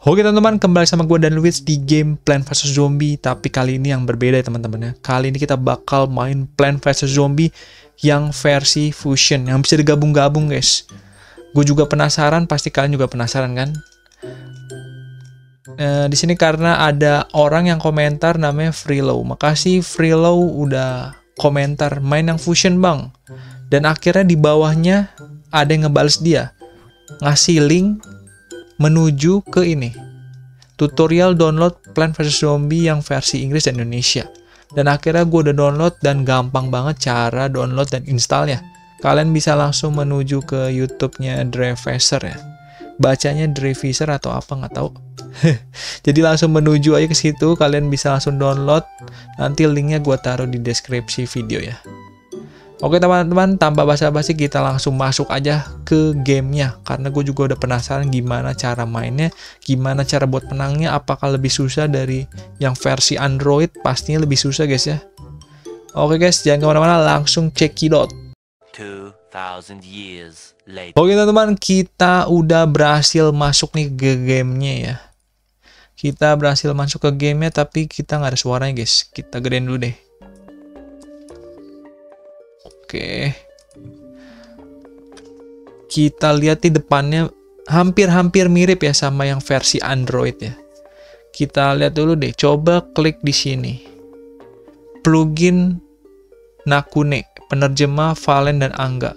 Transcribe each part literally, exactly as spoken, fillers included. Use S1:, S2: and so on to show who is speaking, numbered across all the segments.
S1: Oke teman-teman, kembali sama gue dan Luis di game Plants versus. Zombie. Tapi kali ini yang berbeda ya teman-teman ya. Kali ini kita bakal main Plants versus. Zombie yang versi fusion, yang bisa digabung-gabung guys. Gue juga penasaran, pasti kalian juga penasaran kan? E, di sini karena ada orang yang komentar namanya Freelow. Makasih Freelow udah komentar main yang fusion bang. Dan akhirnya di bawahnya ada yang ngebales dia, ngasih link menuju ke ini, tutorial download Plants versus. Zombie yang versi Inggris dan Indonesia. Dan akhirnya gue udah download dan gampang banget cara download dan installnya. Kalian bisa langsung menuju ke YouTube-nya Drevisor ya. Bacanya Drevisor atau apa nggak tahu. Jadi langsung menuju aja ke situ, kalian bisa langsung download. Nanti linknya gue taruh di deskripsi video ya. Oke teman-teman, tanpa basa-basi kita langsung masuk aja ke gamenya. Karena gue juga udah penasaran gimana cara mainnya, gimana cara buat menangnya, apakah lebih susah dari yang versi Android. Pastinya lebih susah guys ya. Oke guys, jangan kemana-mana, langsung cekidot.
S2: two thousand years later.
S1: Oke teman-teman, kita udah berhasil masuk nih ke gamenya ya. Kita berhasil masuk ke gamenya, tapi kita nggak ada suaranya guys. Kita gedein dulu deh. Oke, kita lihat di depannya hampir-hampir mirip ya sama yang versi Android ya. Kita lihat dulu deh, coba klik di sini. Plugin Nakune, penerjemah Valen dan Angga.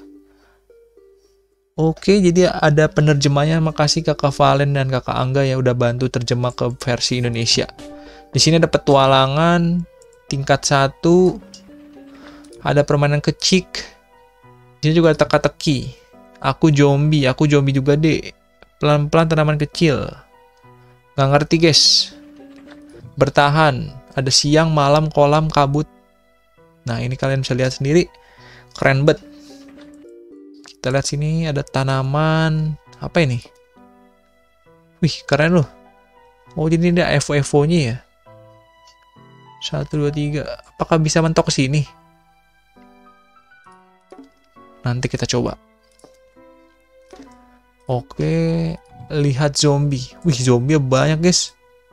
S1: Oke, jadi ada penerjemahnya. Makasih kakak Valen dan kakak Angga ya udah bantu terjemah ke versi Indonesia. Di sini ada petualangan tingkat satu. Ada permainan kecil. Di sini juga ada teka-teki. Aku zombie, aku zombie juga deh. Pelan-pelan tanaman kecil. Nggak ngerti guys. Bertahan. Ada siang, malam, kolam, kabut. Nah ini kalian bisa lihat sendiri. Keren banget. Kita lihat sini ada tanaman. Apa ini? Wih keren loh. Oh jadi ini ada evo-evonya ya. Satu, dua, tiga. Apakah bisa mentok ke sini? Nanti kita coba. Oke, lihat zombie. Wih, zombie banyak, guys.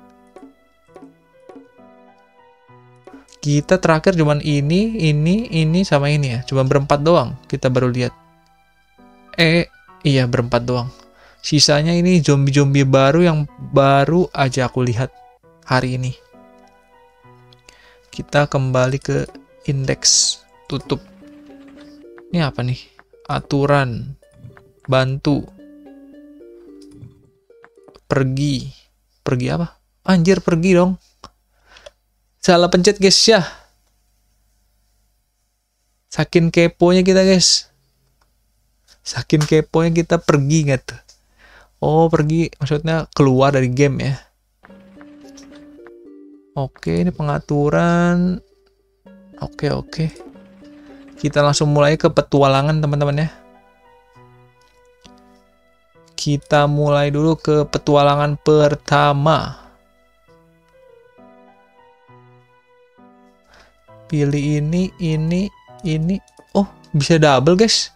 S1: Kita terakhir cuman ini, ini, ini, sama ini ya. Cuma berempat doang. Kita baru lihat. Eh, iya berempat doang. Sisanya ini zombie-zombie baru yang baru aja aku lihat hari ini. Kita kembali ke indeks tutup. Ini apa nih? Aturan. Bantu. Pergi. Pergi apa? Anjir, pergi dong. Salah pencet guys ya. Saking keponya kita guys. Saking keponya kita pergi nggak tuh? Oh, pergi. Maksudnya keluar dari game ya. Oke, ini pengaturan. Oke, oke. Kita langsung mulai ke petualangan teman-teman ya. Kita mulai dulu ke petualangan pertama. Pilih ini, ini, ini. Oh, bisa double guys.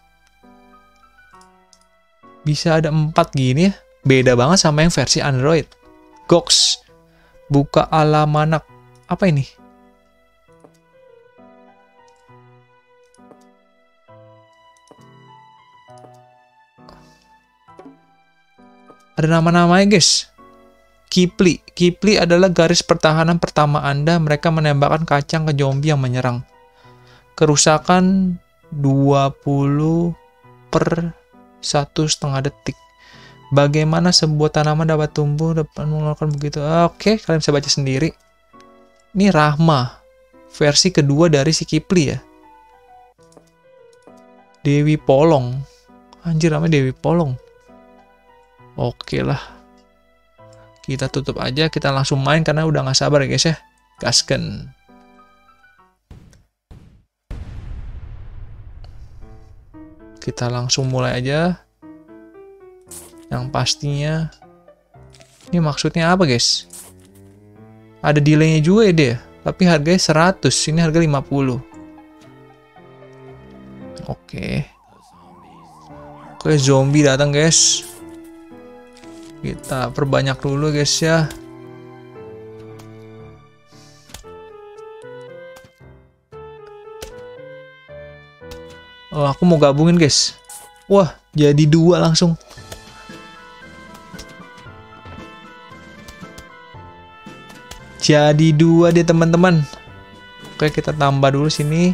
S1: Bisa ada empat gini ya. Beda banget sama yang versi Android. Goks. Buka alamanak. Apa ini? Ada nama-namanya guys. Kipli. Kipli adalah garis pertahanan pertama Anda. Mereka menembakkan kacang ke zombie yang menyerang. Kerusakan dua puluh per satu setengah detik. Bagaimana sebuah tanaman dapat tumbuh dapat mengeluarkan begitu. Oke, kalian bisa baca sendiri. Ini Rahma. Versi kedua dari si Kipli ya. Dewi Polong. Anjir namanya Dewi Polong. Oke lah. Kita tutup aja, kita langsung main karena udah nggak sabar ya guys ya. Gasken. Kita langsung mulai aja. Yang pastinya ini maksudnya apa guys? Ada delaynya juga ya dia. Tapi harganya seratus, ini harga lima puluh. Oke. Oke, zombie datang guys. Kita perbanyak dulu guys ya. Oh, aku mau gabungin guys. Wah, jadi dua langsung. Jadi dua deh teman-teman. Oke, kita tambah dulu sini.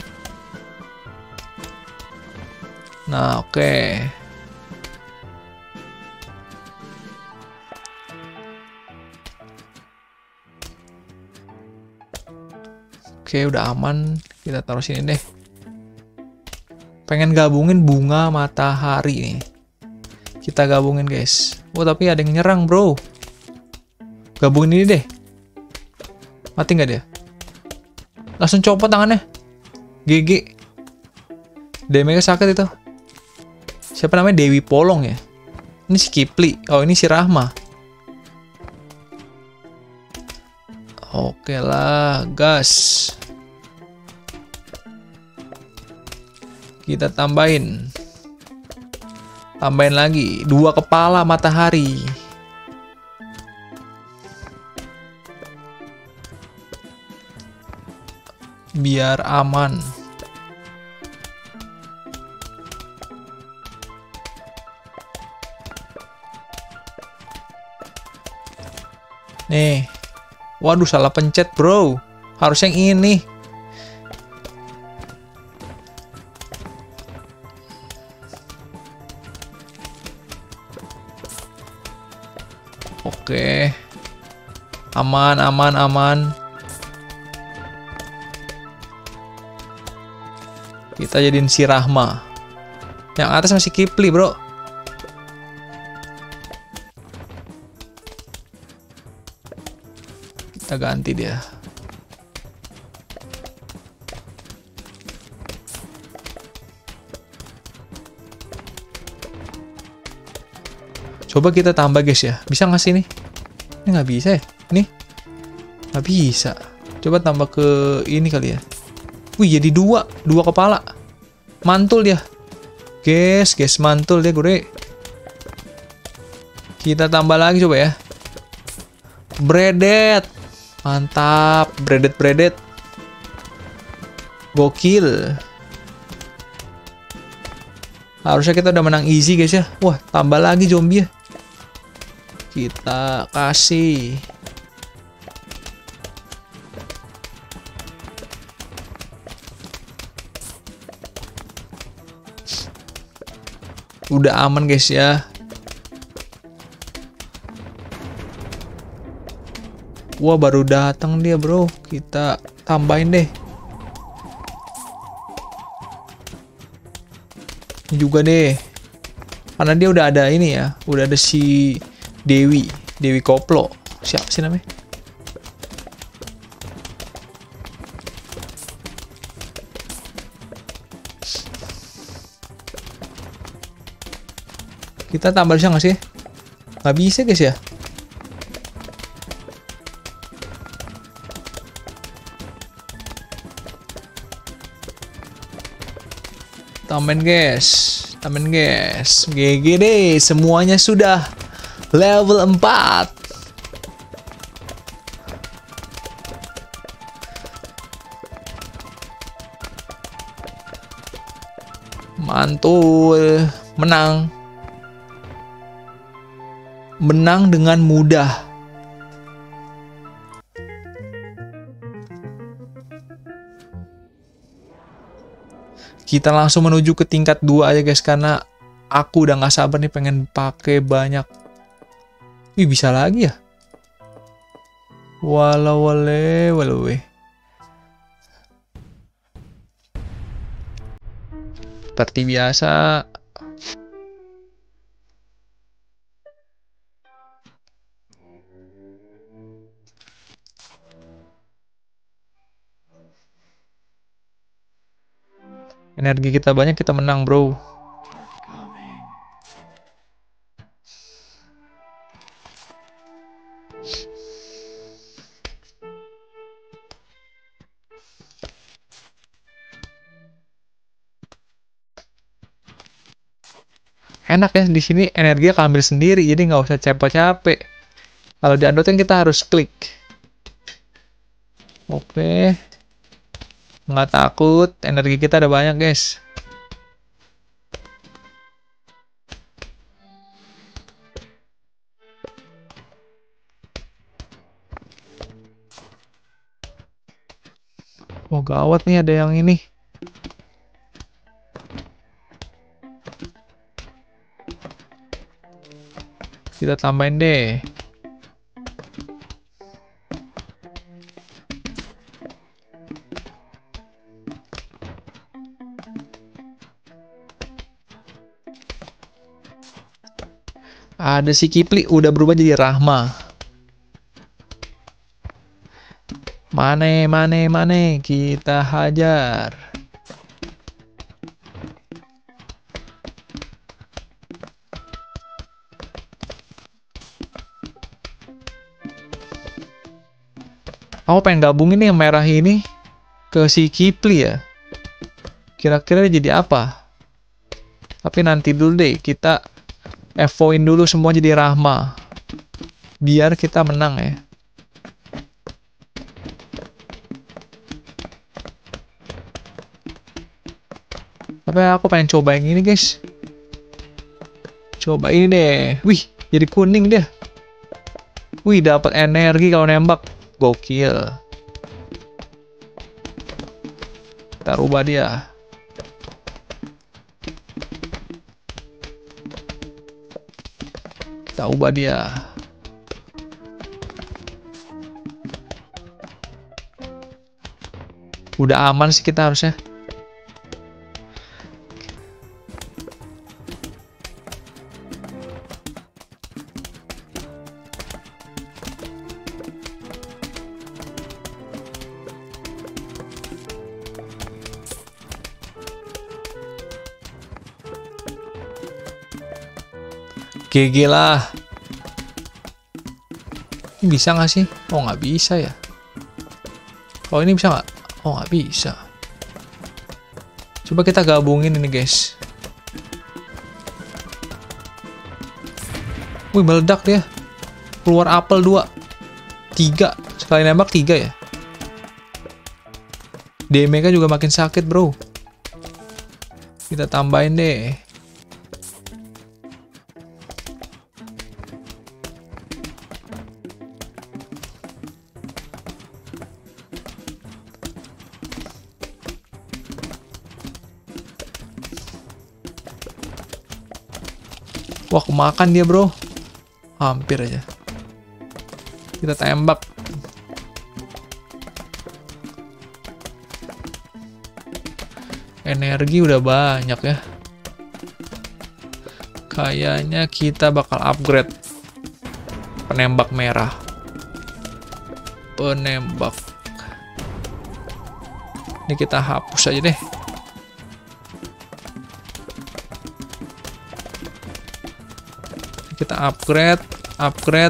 S1: Nah, oke. Oke, udah aman. Kita taruh sini deh. Pengen gabungin bunga matahari nih. Kita gabungin guys. Oh, tapi ada yang nyerang bro. Gabungin ini deh. Mati nggak dia? Langsung copot tangannya. G G. Damage sakit itu. Siapa namanya? Dewi Polong ya? Ini si Kipli. Oh, ini si Rahma. Oke lah, gas. Kita tambahin. Tambahin lagi. Dua kepala matahari. Biar aman. Nih. Waduh, salah pencet bro. Harus yang ini. Oke. Aman, aman, aman. Kita jadiin si Rahma. Yang atas masih Kipli, bro. Kita ganti dia. Coba kita tambah guys ya. Bisa nggak sih nih? Ini nggak bisa ya? Nih. Nggak bisa. Coba tambah ke ini kali ya. Wih, jadi dua. Dua kepala. Mantul dia. Guys, guys, mantul dia gue. Kita tambah lagi coba ya. Bredet. Mantap. Bredet, bredet. Gokil. Harusnya kita udah menang easy guys ya. Wah, tambah lagi zombie ya. Kita kasih. Udah aman guys ya. Wah, baru datang dia bro. Kita tambahin deh. Ini juga deh. Karena dia udah ada ini ya. Udah ada si Dewi. Dewi Koplo. Siapa sih namanya? Kita tambah bisa nggak sih? Nggak bisa guys ya. Tambahin guys. Tambahin guys. G G deh. Semuanya sudah level empat. Mantul. Menang. Menang dengan mudah. Kita langsung menuju ke tingkat dua aja guys. Karena aku udah gak sabar nih pengen pakai banyak. Wih, bisa lagi ya? Walau wale walau weh. Seperti biasa. Energi kita banyak, kita menang bro. enak ya di sini energinya keambil sendiri, jadi nggak usah capek-capek. Kalau di Android kan kita harus klik. Oke, nggak takut, energi kita ada banyak guys. Oh gawat nih, ada yang ini. Kita tambahin deh. Ada si Kipli udah berubah jadi Rahma. Mane, mane, mane, kita hajar. Aku pengen gabungin nih yang merah ini ke si Kipli ya. Kira-kira jadi apa? Tapi nanti dulu deh, kita evoin dulu semua jadi Rahma. Biar kita menang ya. Tapi aku pengen coba yang ini guys. Coba ini deh. Wih, jadi kuning dia. Wih, dapat energi kalau nembak. Gokil. Kita rubah dia. Kita ubah dia. Udah aman sih kita harusnya. G G lah. Ini bisa nggak sih? Oh nggak bisa ya. Oh ini bisa nggak? Oh nggak bisa. Coba kita gabungin ini guys. Wih meledak dia. Keluar apel dua. Tiga. Sekali nembak tiga ya. Damage-nya juga makin sakit bro. Kita tambahin deh. Wah, kemakan dia, bro. Hampir aja. Kita tembak. Energi udah banyak ya. Kayaknya kita bakal upgrade. Penembak merah. Penembak. Ini kita hapus aja deh. Kita upgrade, upgrade.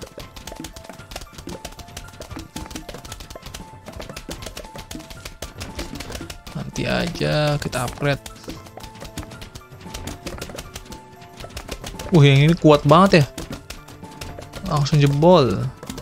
S1: Nanti aja kita upgrade. Wah, yang ini kuat banget ya. Langsung jebol.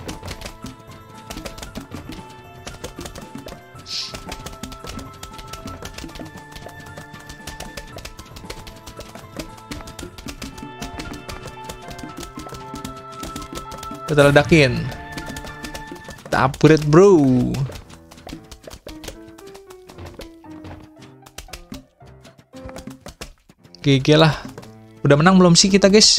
S1: Kita ledakin. Kita upgrade bro. G G lah. Udah menang belum sih kita guys?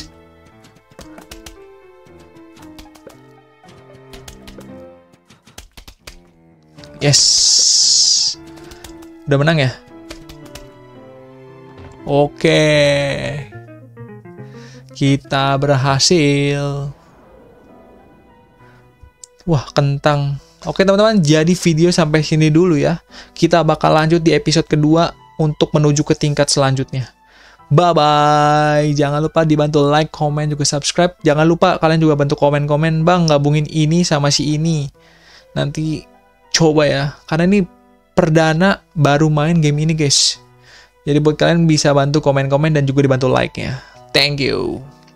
S1: Yes. Udah menang ya? Oke. Kita berhasil. Wah, kentang. Oke teman-teman, jadi video sampai sini dulu ya. Kita bakal lanjut di episode kedua untuk menuju ke tingkat selanjutnya. Bye-bye. Jangan lupa dibantu like, komen, juga subscribe. Jangan lupa kalian juga bantu komen-komen, Bang, gabungin ini sama si ini. Nanti coba ya. Karena ini perdana baru main game ini, guys. Jadi buat kalian bisa bantu komen-komen dan juga dibantu like-nya. Thank you.